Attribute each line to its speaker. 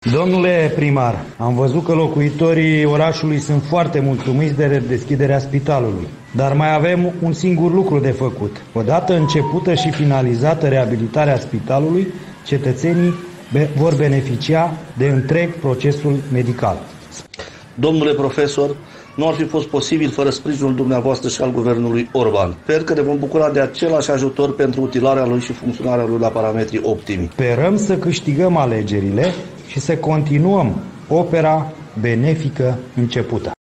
Speaker 1: Domnule primar, am văzut că locuitorii orașului sunt foarte mulțumiți de redeschiderea spitalului, dar mai avem un singur lucru de făcut. Odată începută și finalizată reabilitarea spitalului, cetățenii vor beneficia de întreg procesul medical.
Speaker 2: Domnule profesor, nu ar fi fost posibil fără sprijinul dumneavoastră și al guvernului Orban. Sper că ne vom bucura de același ajutor pentru utilarea lui și funcționarea lui la parametri optimi.
Speaker 1: Sperăm să câștigăm alegerile și să continuăm opera benefică începută.